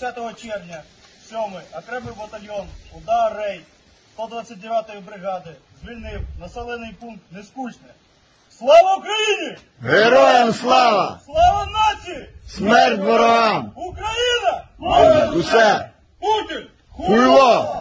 10 червня 7-й окремий батальйон «Удар Рейд» 129-ї бригади звільнив населений пункт Нескучне. Слава Україні! Героям слава! Слава нації! Смерть ворогам! Україна! Понад усе! Путін! Хуйло!